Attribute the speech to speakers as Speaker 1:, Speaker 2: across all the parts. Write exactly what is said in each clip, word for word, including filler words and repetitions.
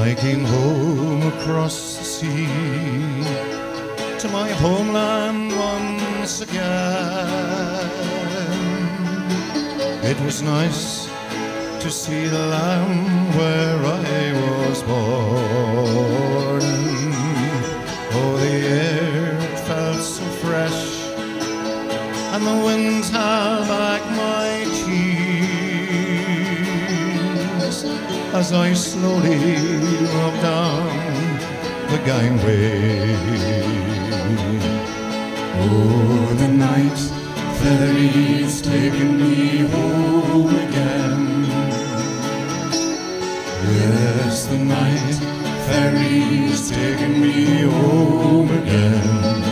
Speaker 1: I came home across the sea to my homeland once again. It was nice to see the land where I was born. Oh, the air felt so fresh, and the wind held back my tears as I slowly walked down the gangway. Oh, the night ferry's taken me home again. Yes, the night ferry's taken me home again.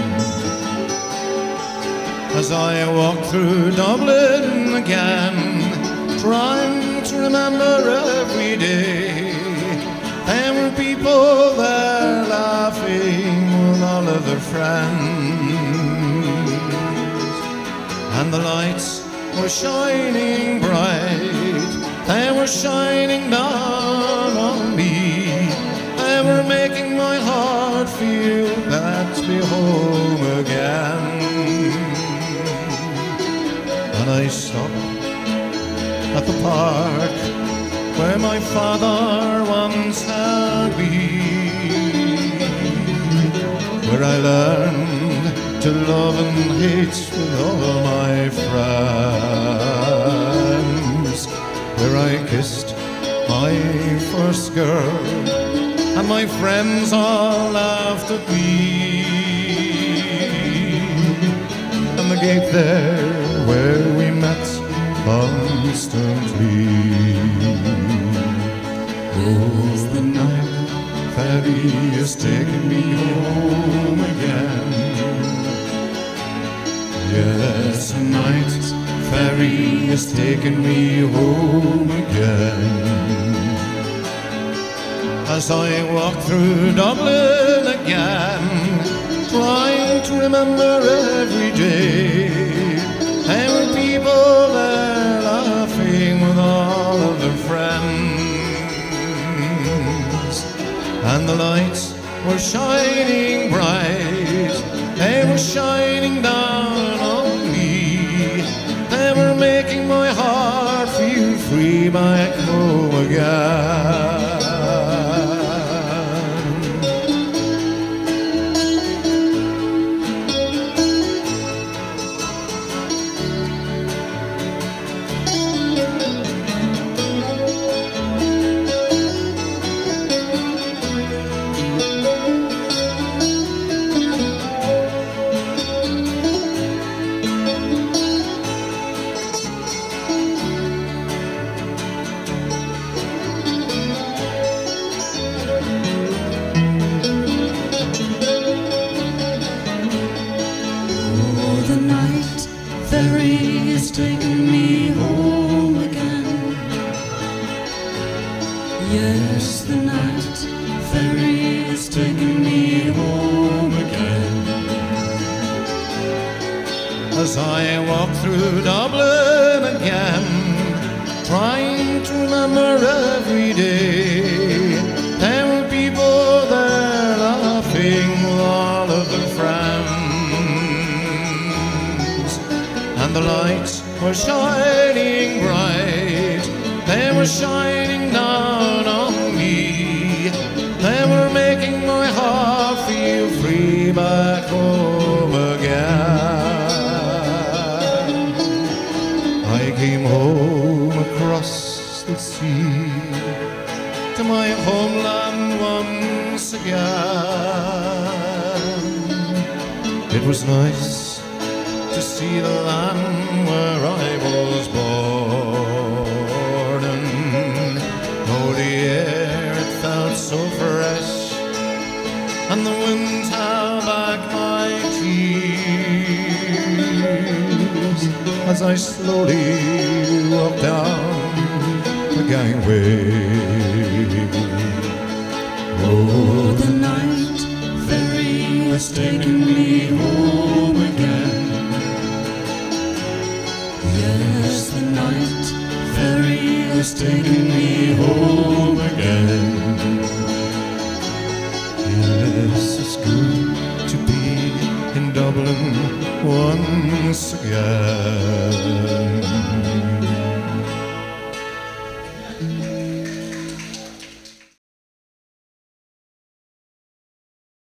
Speaker 1: As I walk through Dublin again, trying to remember every day, there were people there laughing with all of their friends, and the lights were shining bright. They were shining down on me. They were making my heart feel glad to be home again. And I stopped at the park where my father once held me, where I learned to love and hate with all my friends, where I kissed my first girl and my friends all laughed at me. And the gate there where we met constantly. Oh, the night ferry is taking me home again. Yes, the night ferry is taking me home again. As I walk through Dublin again, trying to remember every day, there were people there laughing with all of their friends, and the lights were shining bright. They were shining down on me. They were making my heart feel free back home again.
Speaker 2: Taking me home again. Yes, the night ferry is taking me home again.
Speaker 1: As I walk through Dublin again, trying to remember every day, there were people there laughing with all of their friends, and the lights were shining bright. They were shining down on me. They were making my heart feel free back home again. I came home across the sea to my homeland once again. It was nice to see the land where I was born, and oh, the air, it felt so fresh, and the wind held back my tears as I slowly walked down the gangway.
Speaker 2: Oh, the night ferry has taken me home again. Yes, the night ferry has taken me home again.
Speaker 1: Dublin once again.